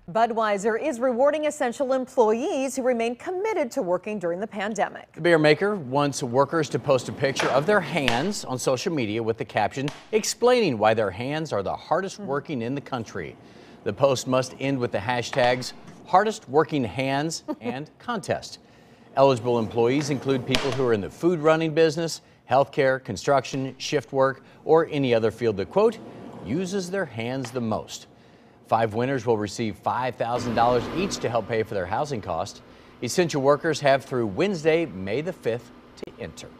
Budweiser is rewarding essential employees who remain committed to working during the pandemic. The beer maker wants workers to post a picture of their hands on social media with the caption explaining why their hands are the hardest working in the country. The post must end with the hashtags hardestworkinghands and contest. Eligible employees include people who are in the food running business, healthcare, construction, shift work, or any other field that, quote, uses their hands the most. 5 winners will receive $5,000 each to help pay for their housing costs. Essential workers have through Wednesday, May the 5th to enter.